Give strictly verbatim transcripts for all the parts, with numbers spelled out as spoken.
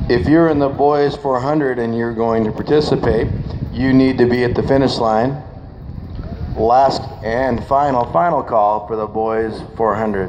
If you're in the boys four hundred and you're going to participate, you need to be at the finish line. Last and final, final call for the boys four hundred.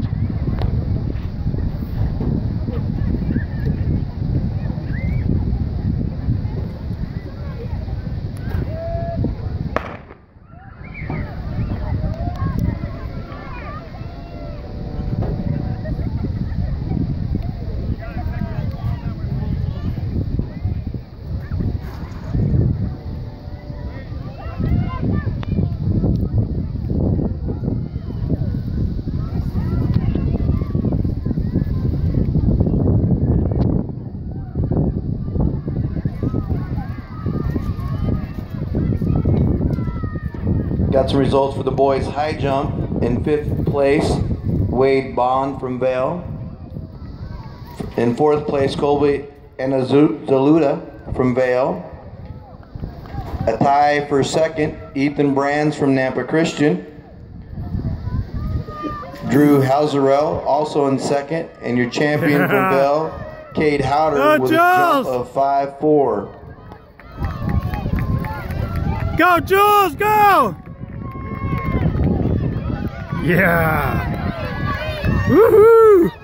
Got some results for the boys high jump. In fifth place, Wade Bond from Vail. In fourth place, Colby Zaluda from Vail. A tie for second, Ethan Brands from Nampa Christian. Drew Hauserell also in second, and your champion from Vail, Cade Howder, Go, with Jules! a jump of five four. Go, Jules, go! Yeah! Woohoo!